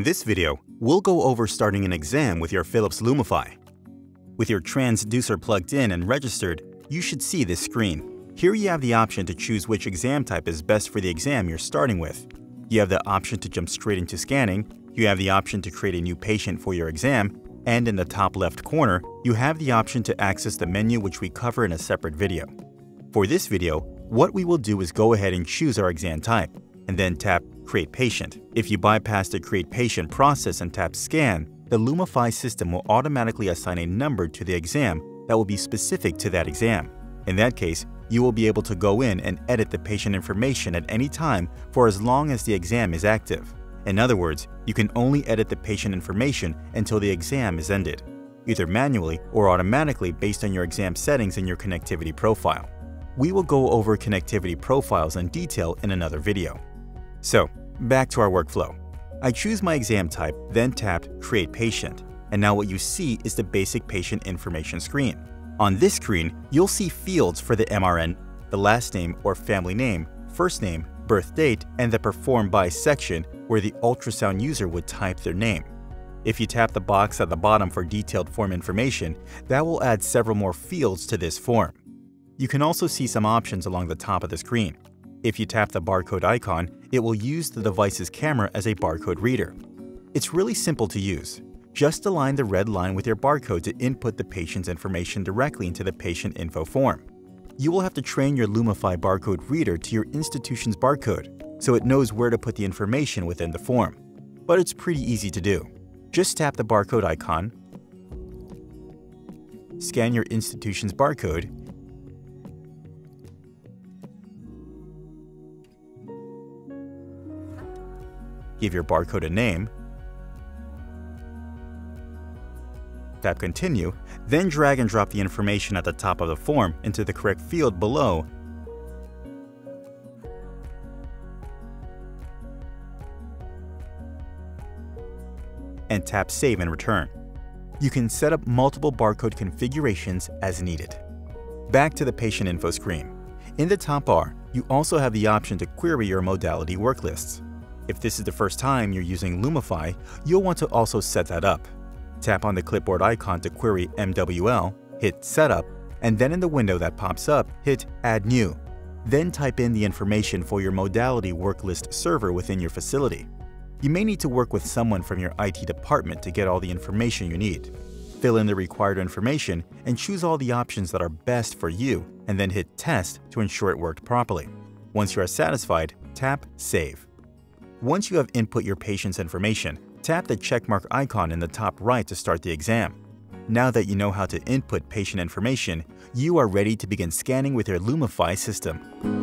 In this video, we'll go over starting an exam with your Philips Lumify. With your transducer plugged in and registered, you should see this screen. Here you have the option to choose which exam type is best for the exam you're starting with. You have the option to jump straight into scanning, you have the option to create a new patient for your exam, and in the top left corner, you have the option to access the menu which we cover in a separate video. For this video, what we will do is go ahead and choose our exam type, and then tap Create Patient. If you bypass the Create Patient process and tap Scan, the Lumify system will automatically assign a number to the exam that will be specific to that exam. In that case, you will be able to go in and edit the patient information at any time for as long as the exam is active. In other words, you can only edit the patient information until the exam is ended, either manually or automatically based on your exam settings in your connectivity profile. We will go over connectivity profiles in detail in another video. So, back to our workflow. I choose my exam type, then tapped Create Patient, and now what you see is the basic patient information screen. On this screen, you'll see fields for the MRN, the last name or family name, first name, birth date, and the Performed By section where the ultrasound user would type their name. If you tap the box at the bottom for detailed form information, that will add several more fields to this form. You can also see some options along the top of the screen. If you tap the barcode icon, it will use the device's camera as a barcode reader. It's really simple to use. Just align the red line with your barcode to input the patient's information directly into the patient info form. You will have to train your Lumify barcode reader to your institution's barcode, so it knows where to put the information within the form. But it's pretty easy to do. Just tap the barcode icon, scan your institution's barcode, give your barcode a name, tap Continue, then drag and drop the information at the top of the form into the correct field below, and tap Save and Return. You can set up multiple barcode configurations as needed. Back to the patient info screen. In the top bar, you also have the option to query your modality work lists. If this is the first time you're using Lumify, you'll want to also set that up. Tap on the clipboard icon to query MWL, hit Setup, and then in the window that pops up, hit Add New. Then type in the information for your modality work list server within your facility. You may need to work with someone from your IT department to get all the information you need. Fill in the required information and choose all the options that are best for you, and then hit Test to ensure it worked properly. Once you are satisfied, tap Save. Once you have input your patient's information, tap the checkmark icon in the top right to start the exam. Now that you know how to input patient information, you are ready to begin scanning with your Lumify system.